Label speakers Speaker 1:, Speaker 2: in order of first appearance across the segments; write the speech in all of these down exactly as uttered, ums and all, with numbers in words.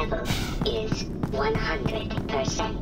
Speaker 1: level is one hundred percent.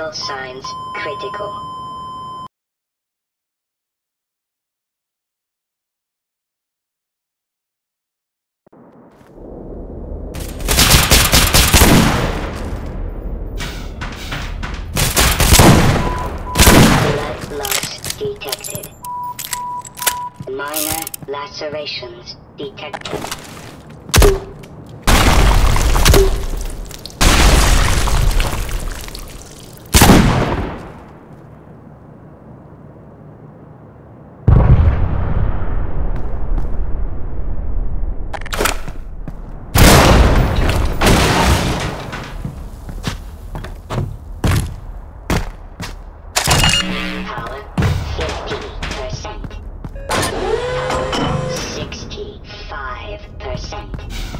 Speaker 1: Vital signs critical. Blood loss detected. Minor lacerations detected. Power fifty percent. Power sixty-five percent.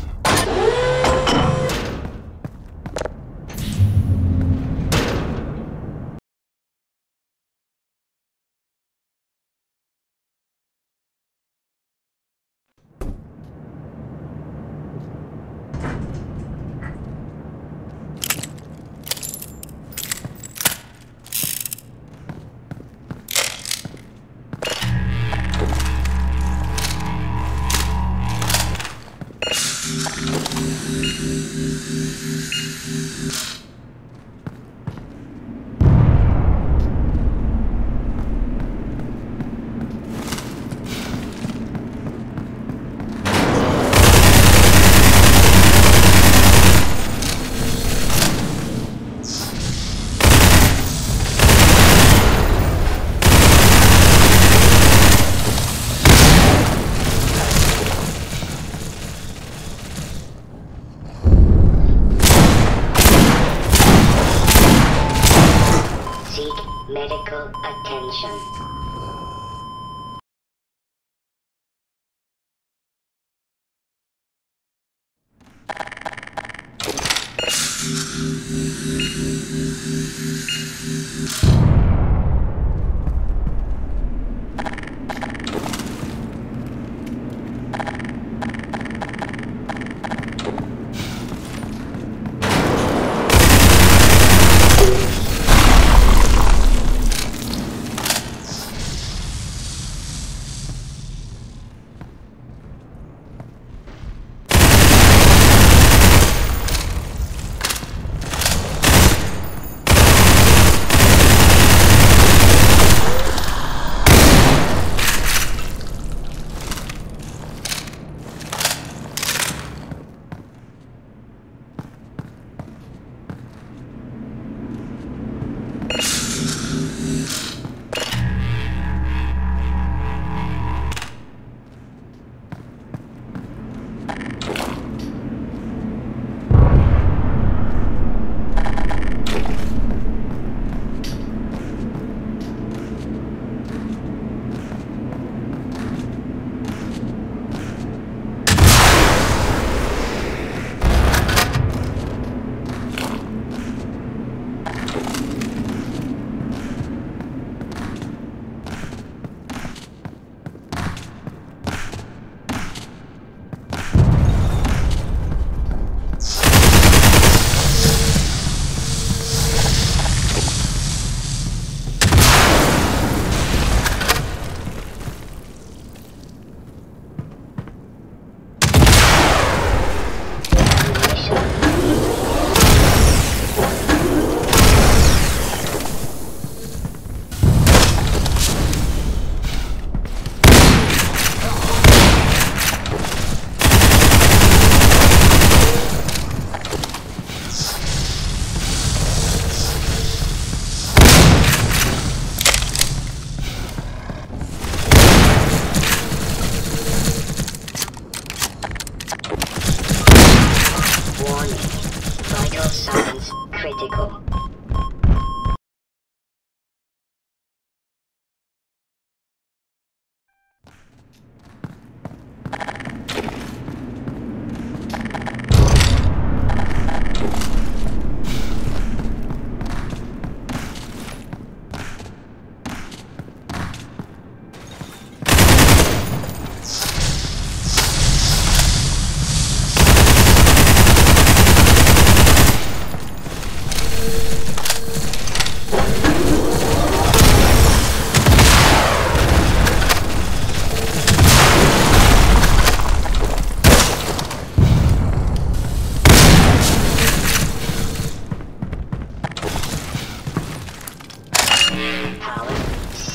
Speaker 1: Seek medical attention.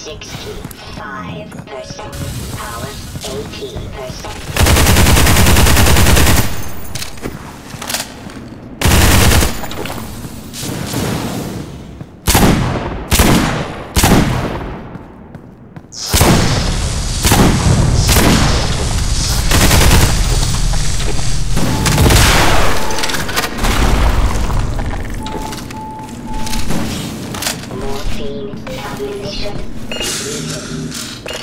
Speaker 1: sixty-five percent. Power eighty percent. Morphine ammunition completed.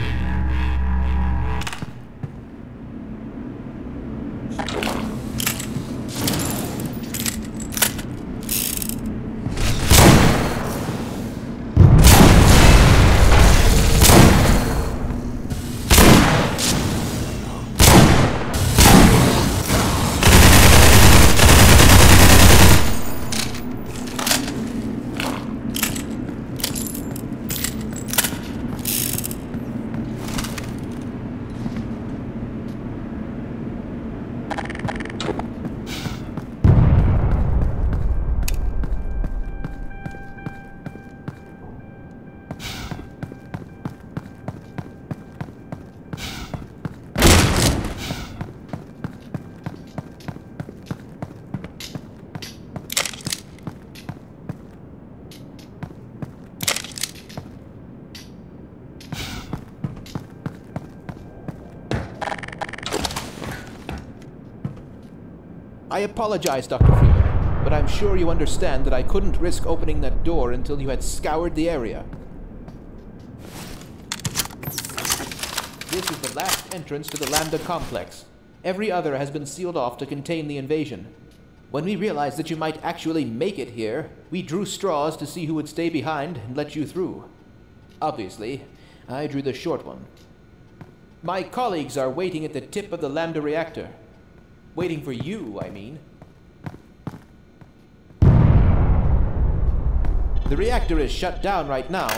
Speaker 2: I apologize, Doctor Freeman, but I'm sure you understand that I couldn't risk opening that door until you had scoured the area. This is the last entrance to the Lambda complex. Every other has been sealed off to contain the invasion. When we realized that you might actually make it here, we drew straws to see who would stay behind and let you through. Obviously, I drew the short one. My colleagues are waiting at the tip of the Lambda reactor. Waiting for you, I mean. The reactor is shut down right now,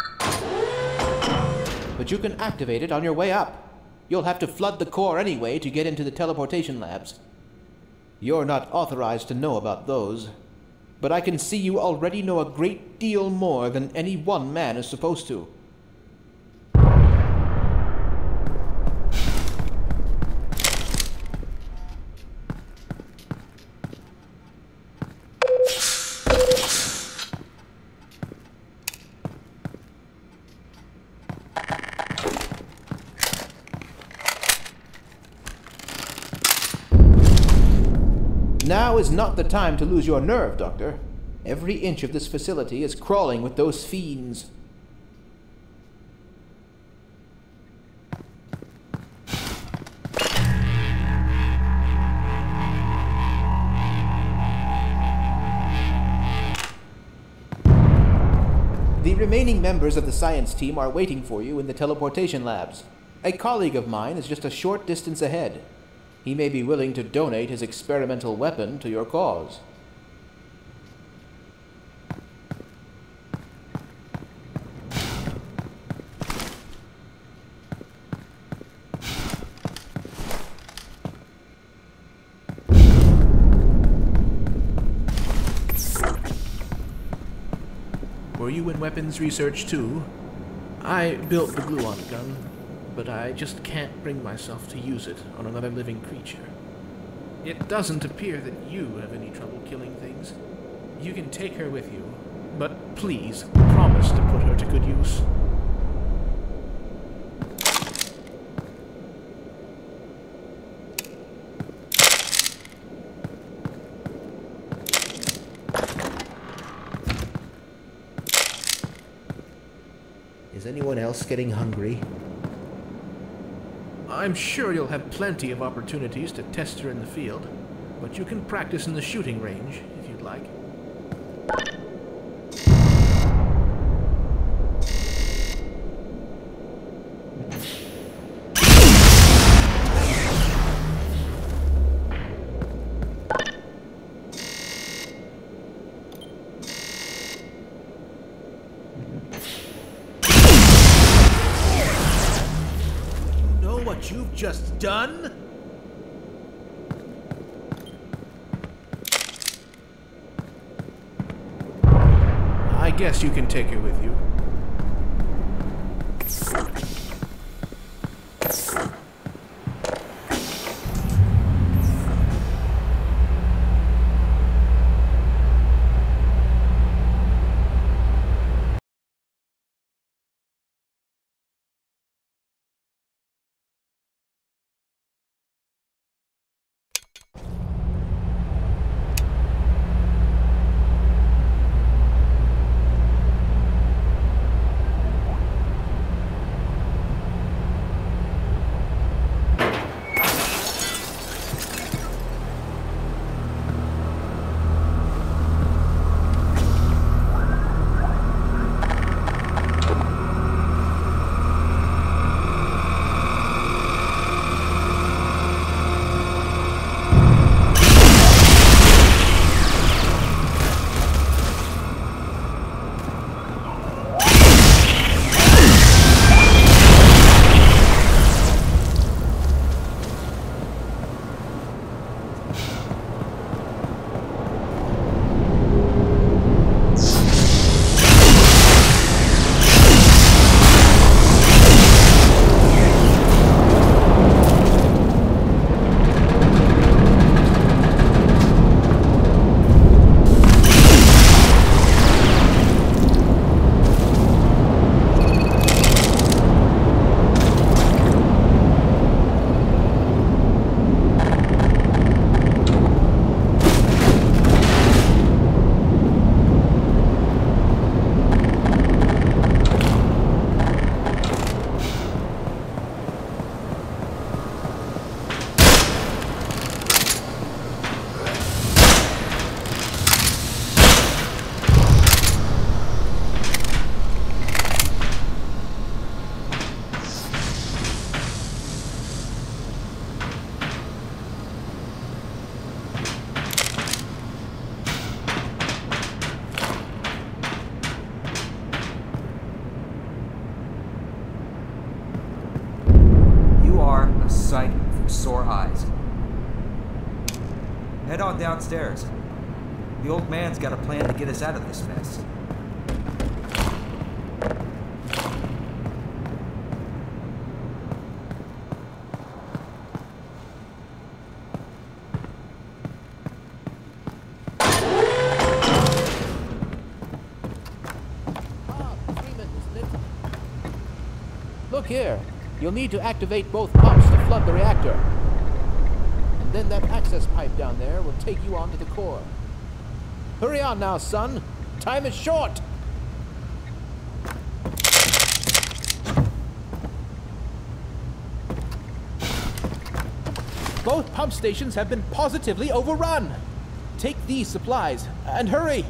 Speaker 2: but you can activate it on your way up. You'll have to flood the core anyway to get into the teleportation labs. You're not authorized to know about those, but I can see you already know a great deal more than any one man is supposed to. Now is not the time to lose your nerve, Doctor. Every inch of this facility is crawling with those fiends. The remaining members of the science team are waiting for you in the teleportation labs. A colleague of mine is just a short distance ahead. He may be willing to donate his experimental weapon to your cause. Were you in weapons research too? I built the gluon gun, but I just can't bring myself to use it on another living creature. It doesn't appear that you have any trouble killing things. You can take her with you, but please promise to put her to good use. Is anyone else getting hungry? I'm sure you'll have plenty of opportunities to test her in the field, but you can practice in the shooting range if you'd like. What you've just done? I guess you can take her with you.
Speaker 3: Sight for sore eyes. Head on downstairs. The old man's got a plan to get us out of this mess.
Speaker 2: Look here. You'll need to activate both pumps to flood the reactor. And then that access pipe down there will take you onto the core. Hurry on now, son. Time is short. Both pump stations have been positively overrun. Take these supplies and hurry.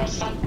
Speaker 1: percent.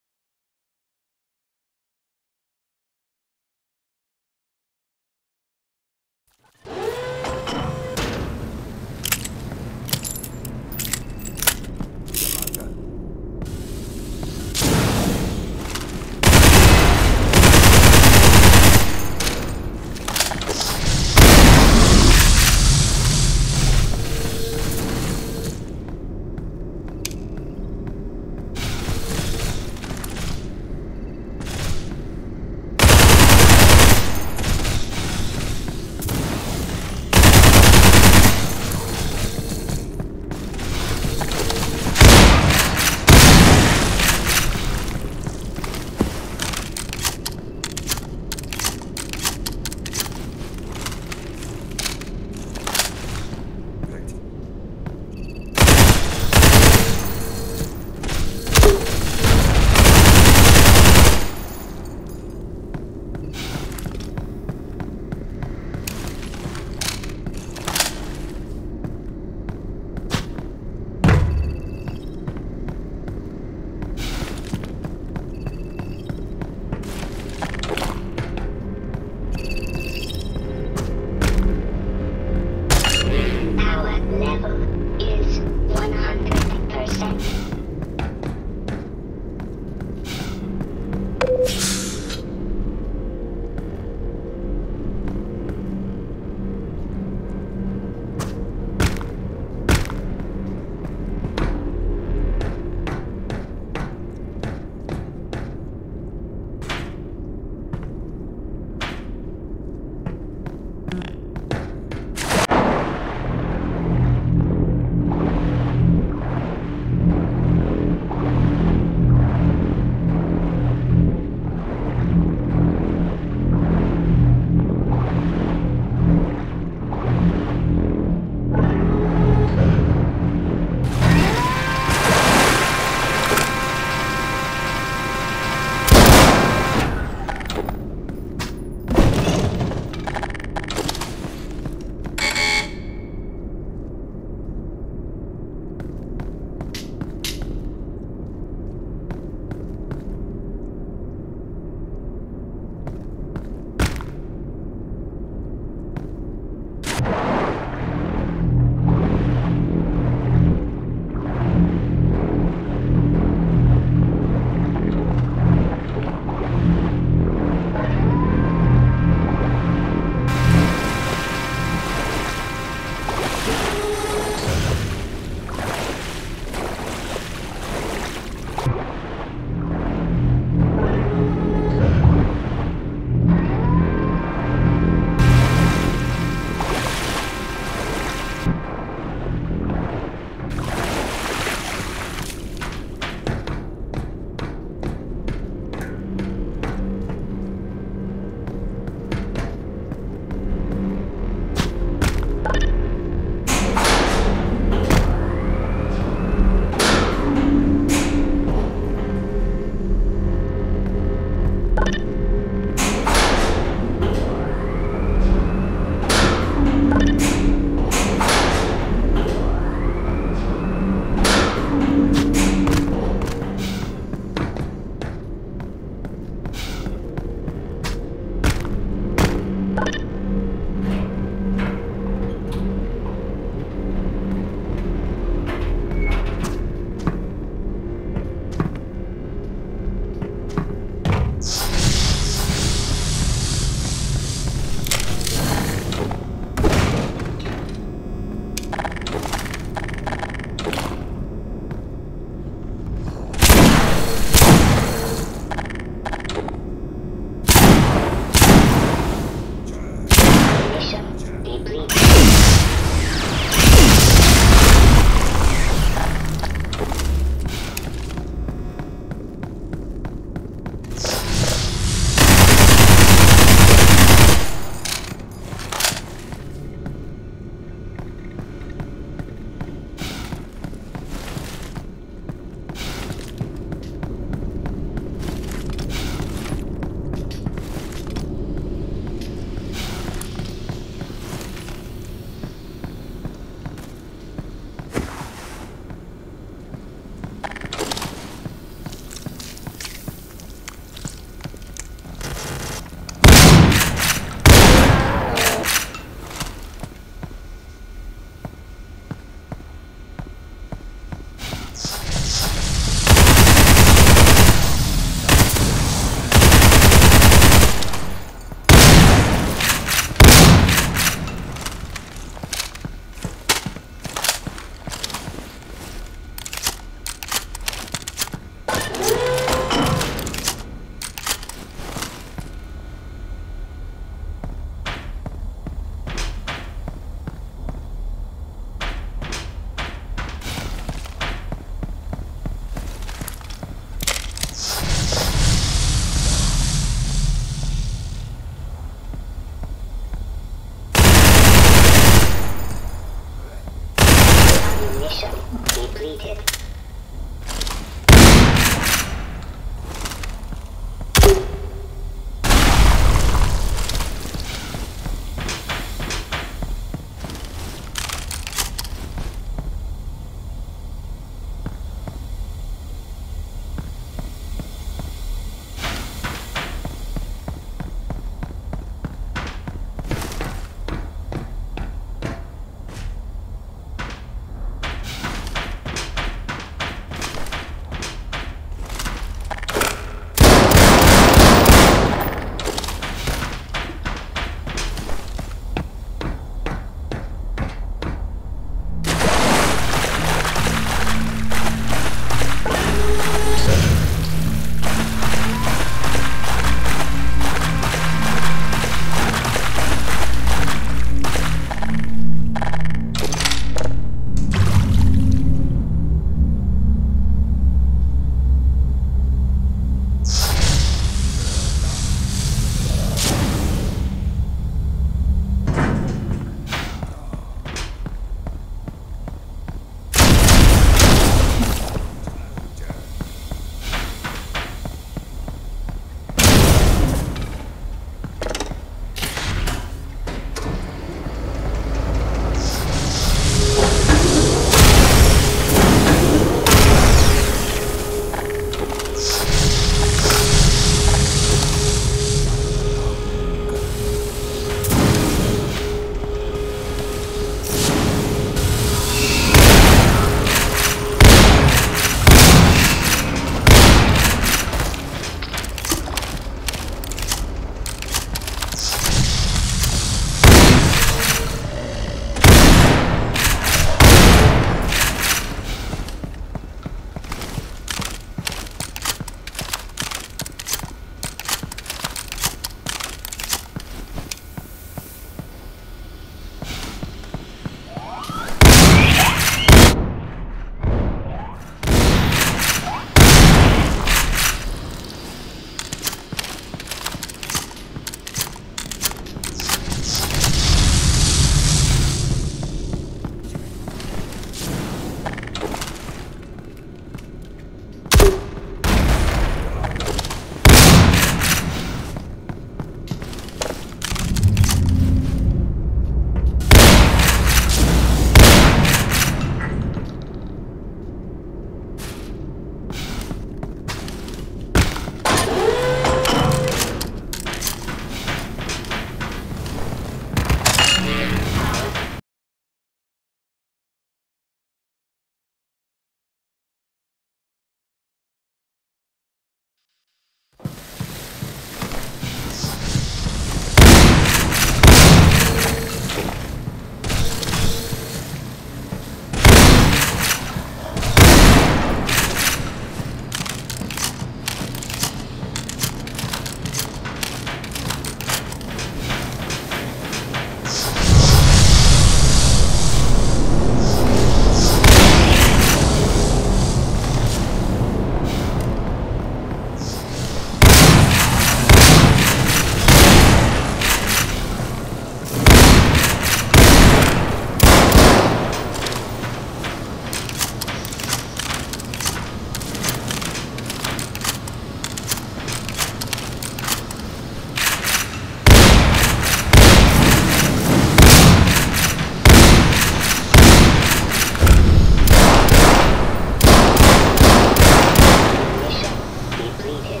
Speaker 1: completed.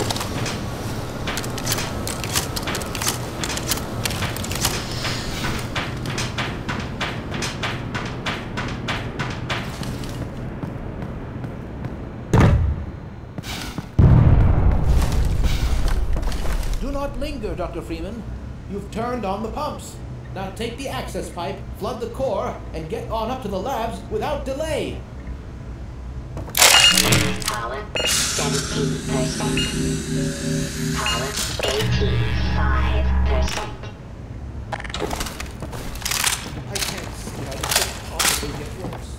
Speaker 2: Do not linger, Doctor Freeman. You've turned on the pumps. Now take the access pipe, flood the core, and get on up to the labs without delay.
Speaker 1: Power seventeen percent. Power eighty-five percent.
Speaker 2: I can't see how this could possibly get worse.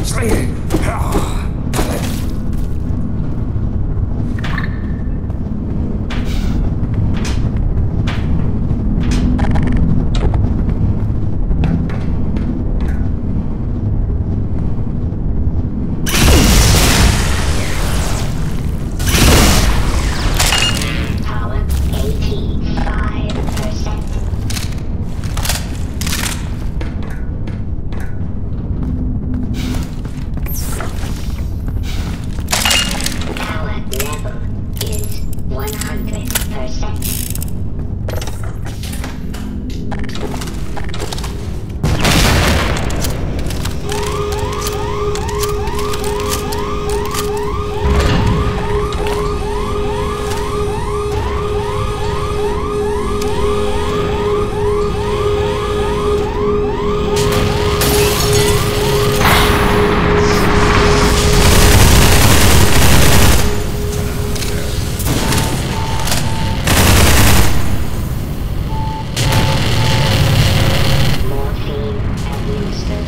Speaker 3: seriously?
Speaker 1: Power eighty-five percent. Power level is one hundred percent. Morphine administered.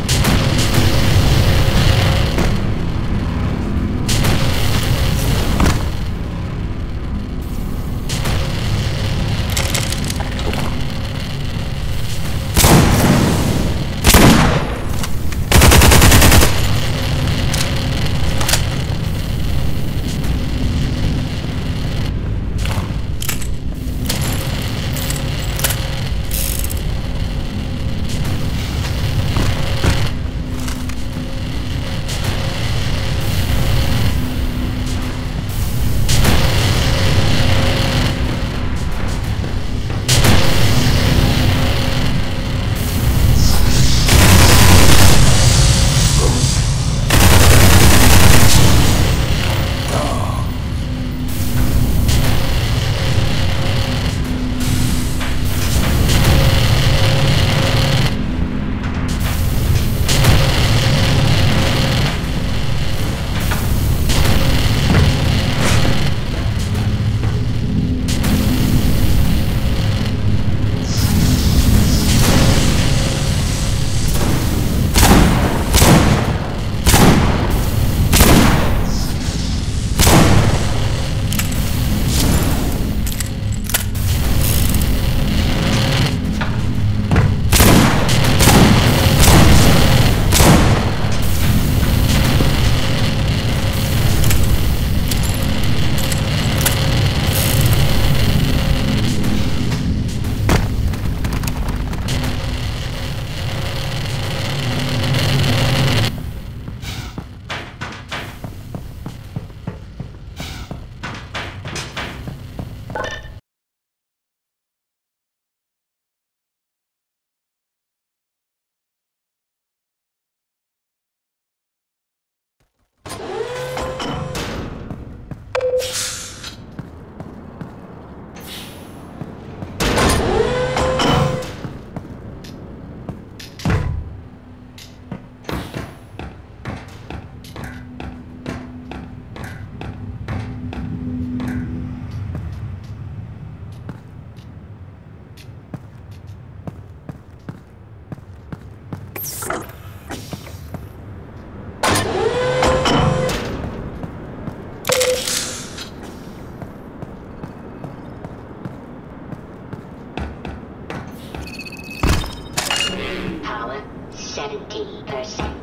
Speaker 1: Power seventy percent.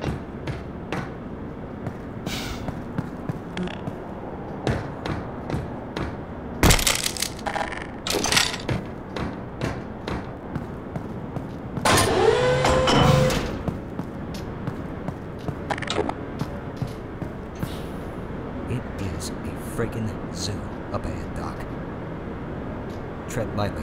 Speaker 3: It is a friggin' zoo up ahead, Doc. Tread lightly.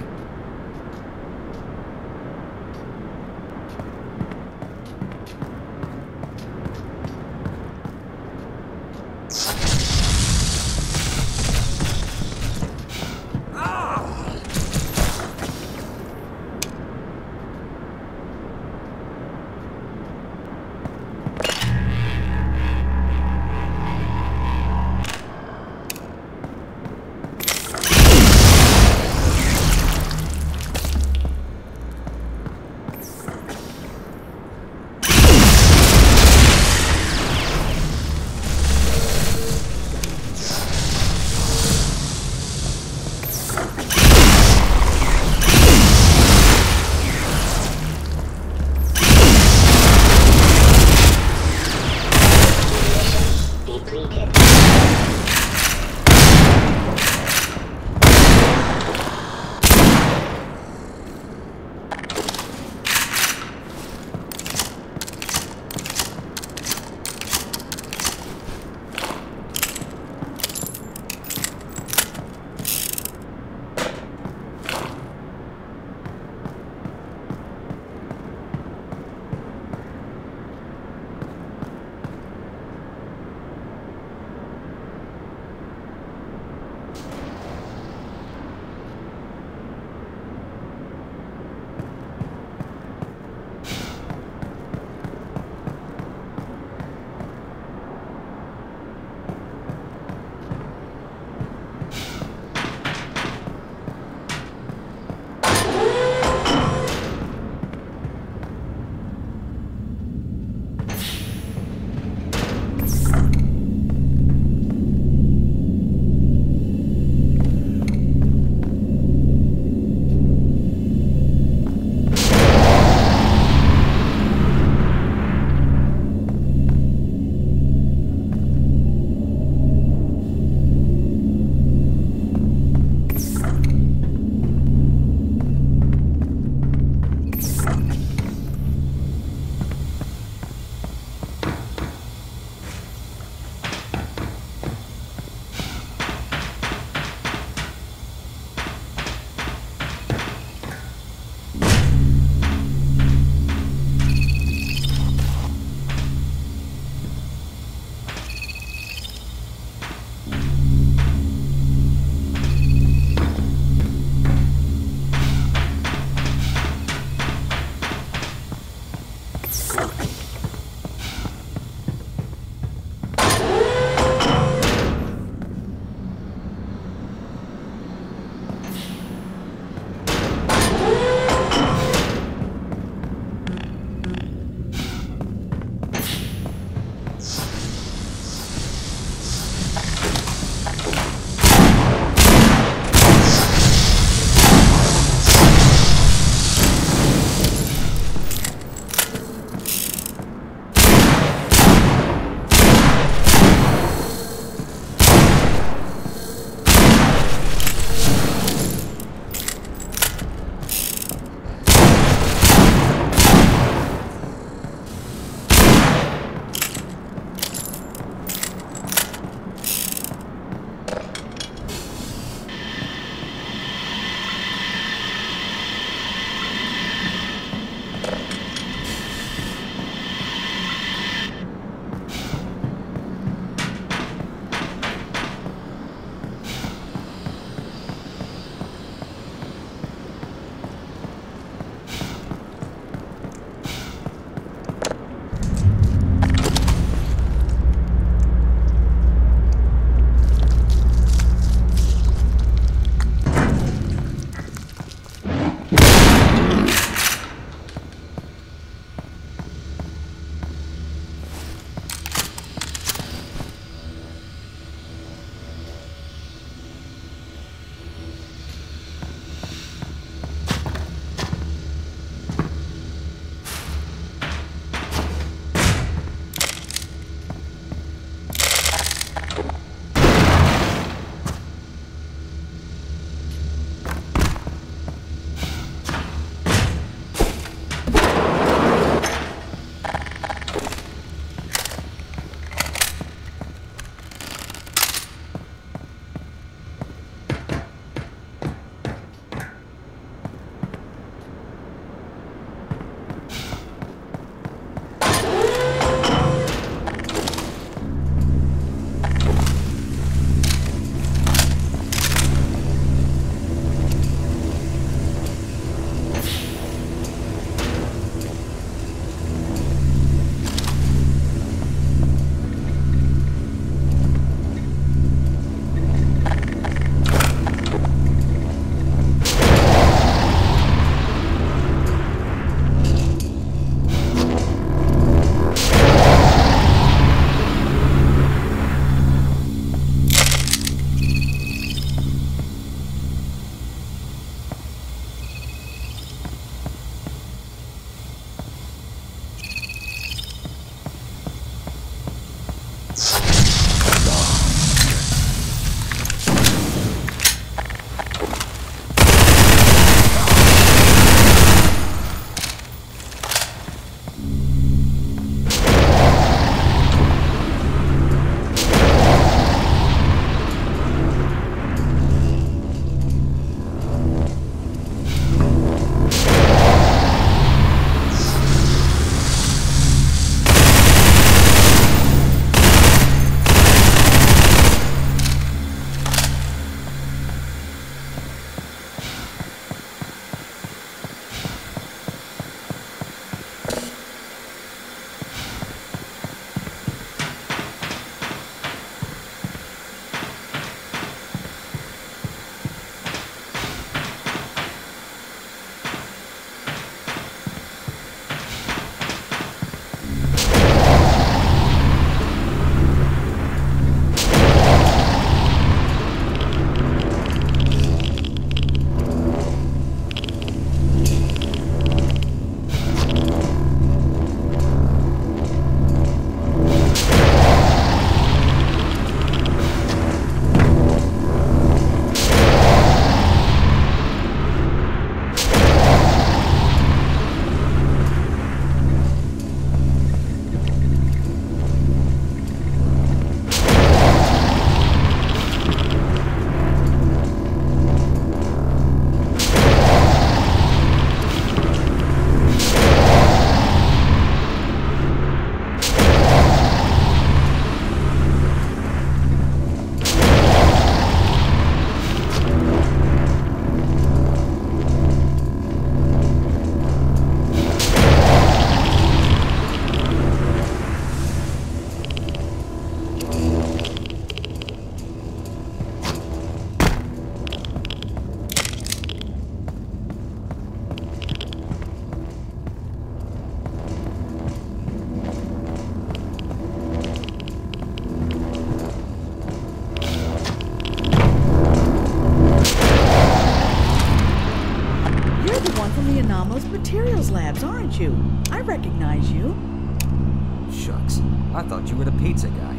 Speaker 3: I thought you were the pizza guy.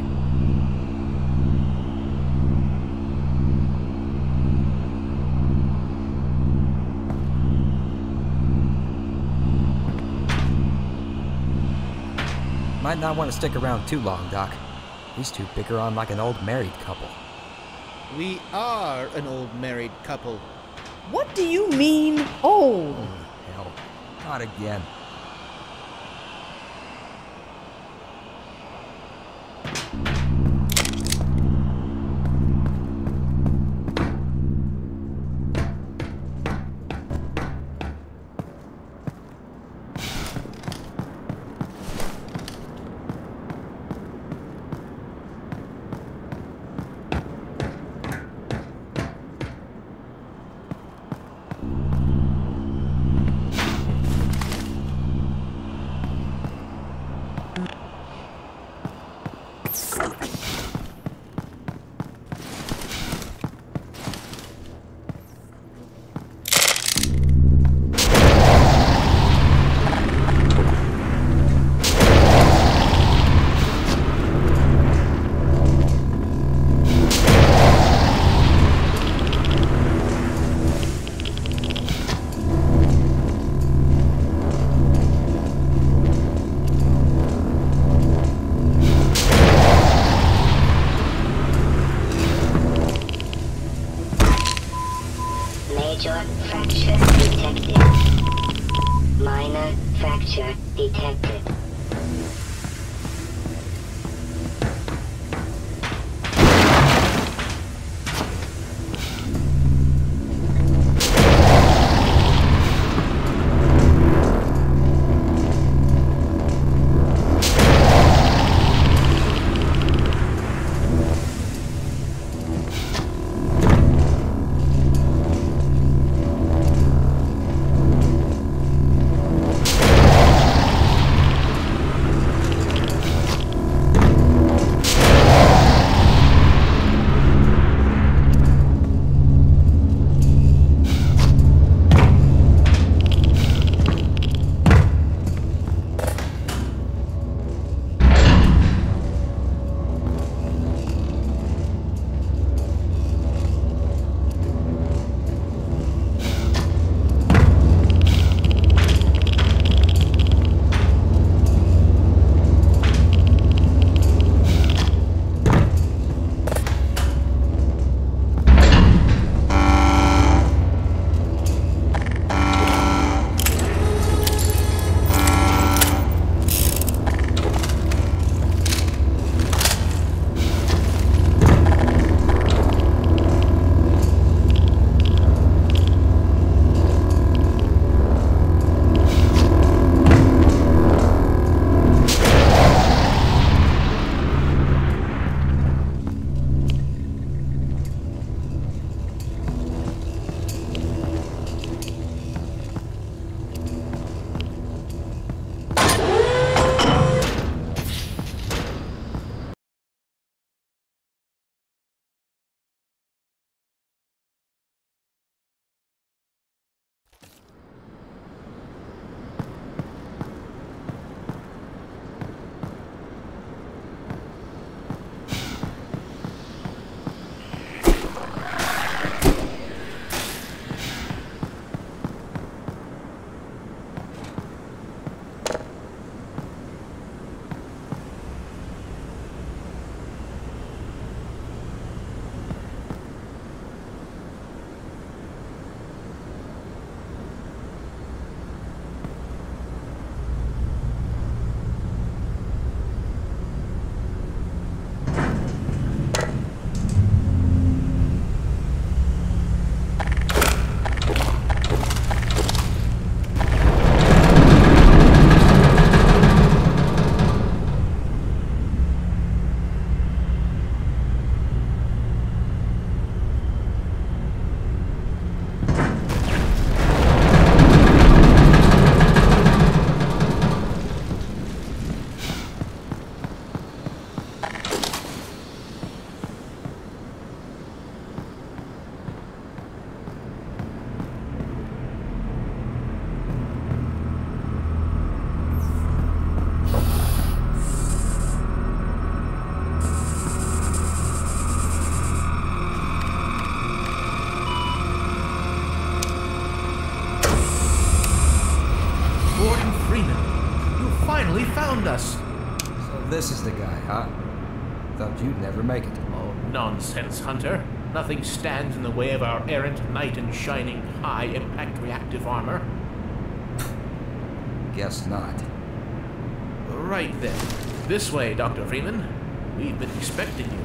Speaker 3: Might not want to stick around too long, Doc. These two bicker on like an old married couple.
Speaker 2: We are an old married couple.
Speaker 4: What do you mean, old?
Speaker 3: Oh, hell. Not again. this is the guy, huh? Thought you'd never make it.
Speaker 2: Oh, nonsense, Hunter. Nothing stands in the way of our errant knight in shining high-impact reactive armor.
Speaker 3: Guess not.
Speaker 2: Right then. This way, Doctor Freeman. We've been expecting you.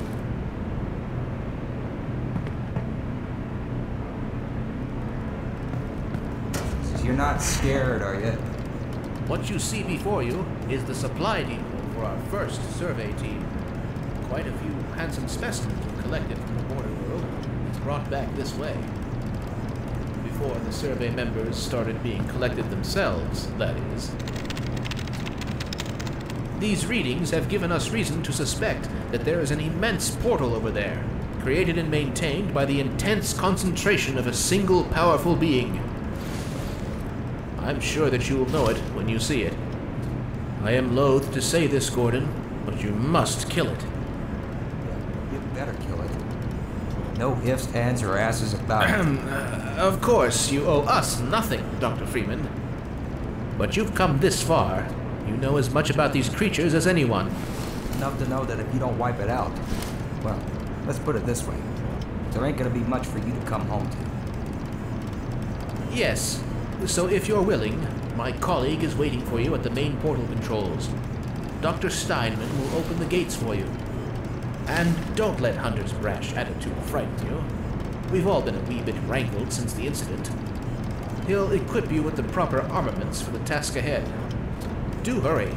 Speaker 3: So you're not scared, are you?
Speaker 2: What you see before you is the supply depot for our first survey team. Quite a few handsome specimens were collected from the border world and brought back this way. Before the survey members started being collected themselves, that is. These readings have given us reason to suspect that there is an immense portal over there, created and maintained by the intense concentration of a single powerful being. I'm sure that you will know it when you see it. I am loath to say this, Gordon, but you must kill it.
Speaker 3: You better kill it. No ifs, ands, or asses about it.
Speaker 2: uh, of course, you owe us nothing, Doctor Freeman. But you've come this far. You know as much about these creatures as anyone.
Speaker 3: Enough to know that if you don't wipe it out, well, let's put it this way. There ain't gonna be much for you to come home to.
Speaker 2: Yes. So if you're willing, my colleague is waiting for you at the main portal controls. Doctor Steinman will open the gates for you. And don't let Hunter's brash attitude frighten you. We've all been a wee bit rankled since the incident. He'll equip you with the proper armaments for the task ahead. Do hurry.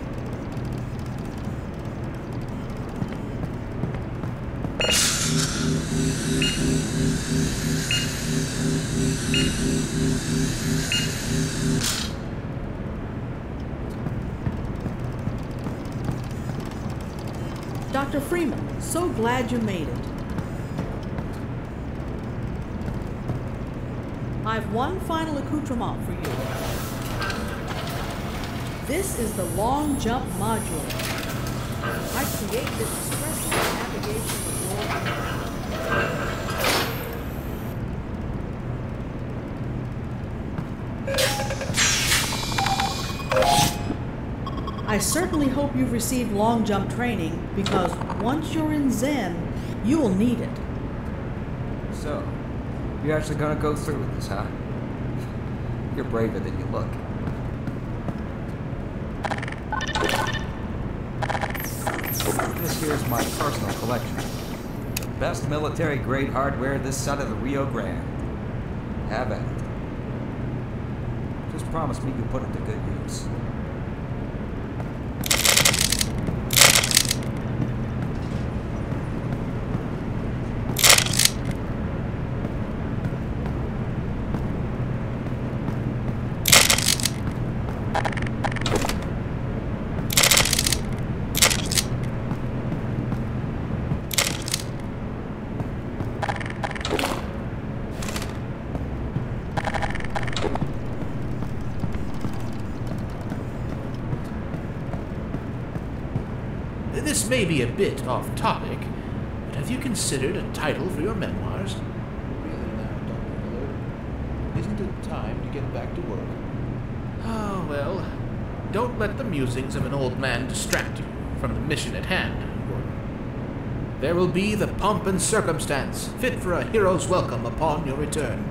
Speaker 4: Doctor Freeman, so glad you made it. I've one final accoutrement for you. This is the long jump module. I create this expressly for navigation of I certainly hope you've received long jump training, because once you're in Zen, you will need it.
Speaker 3: So, you're actually gonna go through with this, huh? You're braver than you look. This here's my personal collection. The best military-grade hardware this side of the Rio Grande. Have at it. Just promise me you'll put it to good use.
Speaker 2: This may be a bit off topic, but have you considered a title for your memoirs? Really now, Doctor Willard? Isn't it time to get back to work? Oh, well, don't let the musings of an old man distract you from the mission at hand, Gordon. There will be the pomp and circumstance fit for a hero's welcome upon your return.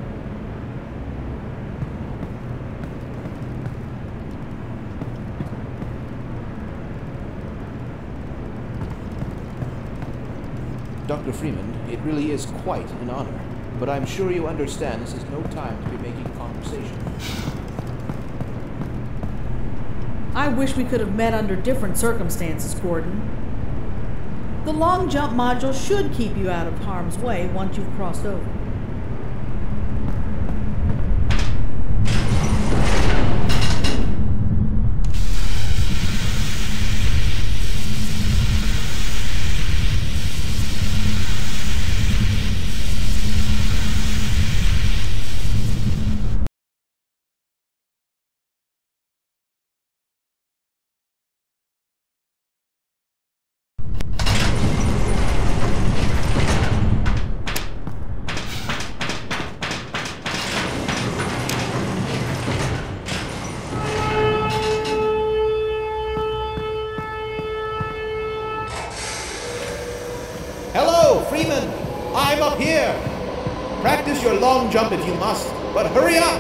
Speaker 2: Doctor Freeman, it really is quite an honor, but I'm sure you understand this is no time to be making conversation.
Speaker 4: I wish we could have met under different circumstances, Gordon. The long jump module should keep you out of harm's way once you've crossed over.
Speaker 2: Hello, Freeman! I'm up here! Practice your long jump if you must, but hurry up!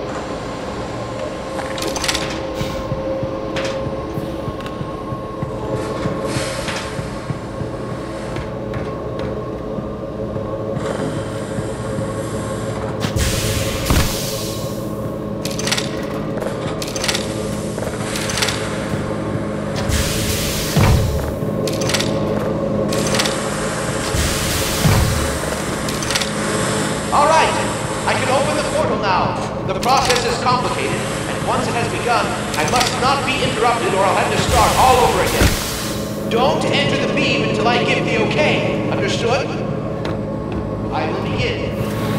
Speaker 5: The process is complicated, and once it has begun, I must not be interrupted or I'll have to start all over again. Don't enter the beam until I give the okay. Understood? I will begin.